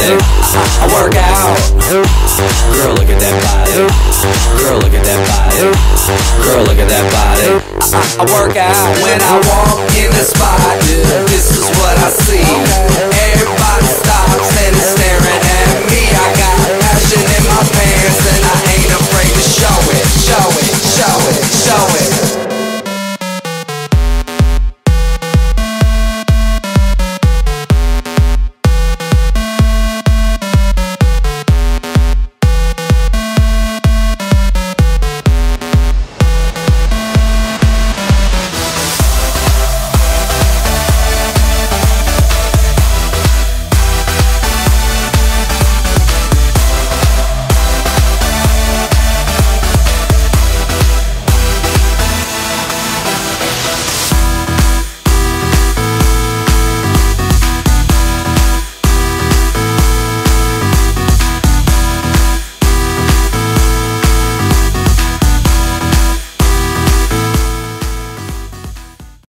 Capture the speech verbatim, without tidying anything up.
body. I, I work out. Girl, look at that body. Girl, look at that body. Girl, look at that body. I, I work out when I walk in the spot. Yeah.